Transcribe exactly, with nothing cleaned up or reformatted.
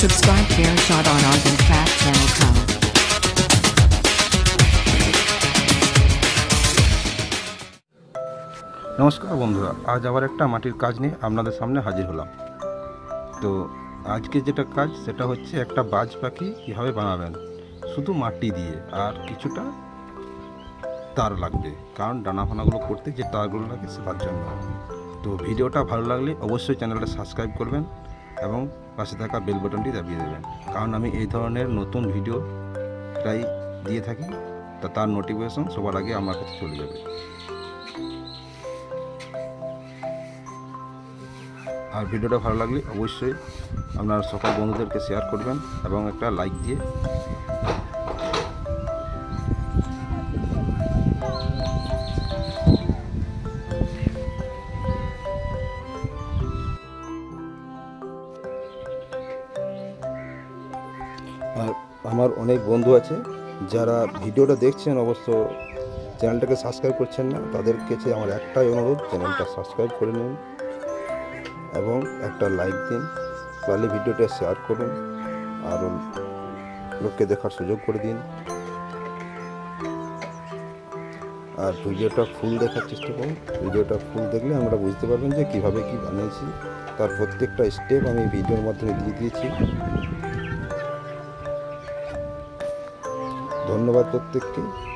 Subscribe Fair Shot on Art and Craft channel Ko. নমস্কার বন্ধুরা, আজ আবার একটা মাটির কাজ নিয়ে আপনাদের সামনে হাজির হলাম। তো আজকে যেটা কাজ সেটা হচ্ছে একটা বাজ পাখি কীভাবে বানাবেন শুধু মাটি দিয়ে, আর কিছুটা তার লাগবে, কারণ ডানা ফানাগুলো করতে যে তারগুলো লাগে সেটার জন্য। তো ভিডিওটা ভালো লাগলে অবশ্যই চ্যানেলটা সাবস্ক্রাইব করবেন এবং পাশে থাকা বেল বাটনটি দাবিয়ে দেবেন, কারণ আমি এই ধরনের নতুন ভিডিও প্রায় দিয়ে থাকি, তা তার নোটিফিকেশন সবার আগে আমার কাছে চলে যাবে। আর ভিডিওটা ভালো লাগলে অবশ্যই আপনার সকল বন্ধুদেরকে শেয়ার করবেন এবং একটা লাইক দিয়ে আর আমার অনেক বন্ধু আছে যারা ভিডিওটা দেখছেন অবশ্য চ্যানেলটাকে সাবস্ক্রাইব করছেন না, তাদের কাছে আমার একটাই অনুরোধ, চ্যানেলটা সাবস্ক্রাইব করে নিন এবং একটা লাইক দিন, তাহলে ভিডিওটা শেয়ার করুন আর লোককে দেখার সুযোগ করে দিন। আর ভিডিওটা ফুল দেখার চেষ্টা করুন, ভিডিওটা ফুল দেখলে আমরা বুঝতে পারবেন যে কীভাবে কি বানিয়েছি, তার প্রত্যেকটা স্টেপ আমি ভিডিওর মাধ্যমে দিয়ে দিয়েছি। ধন্যবাদ প্রত্যেককে।